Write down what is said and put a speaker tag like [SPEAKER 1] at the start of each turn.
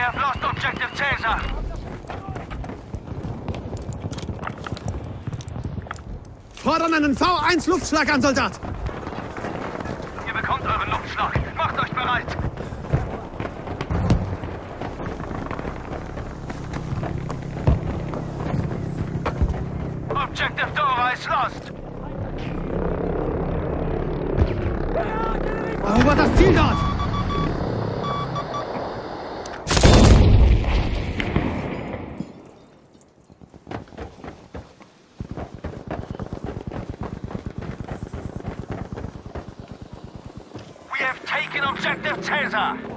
[SPEAKER 1] have lost objective Caesar.
[SPEAKER 2] Fordern einen V1-Luftschlagansoldat!
[SPEAKER 1] Ihr bekommt euren Luftschlag. Macht euch bereit. Objective Dora is lost.
[SPEAKER 2] Erobert das Ziel dort!
[SPEAKER 1] We have taken objective Caesar.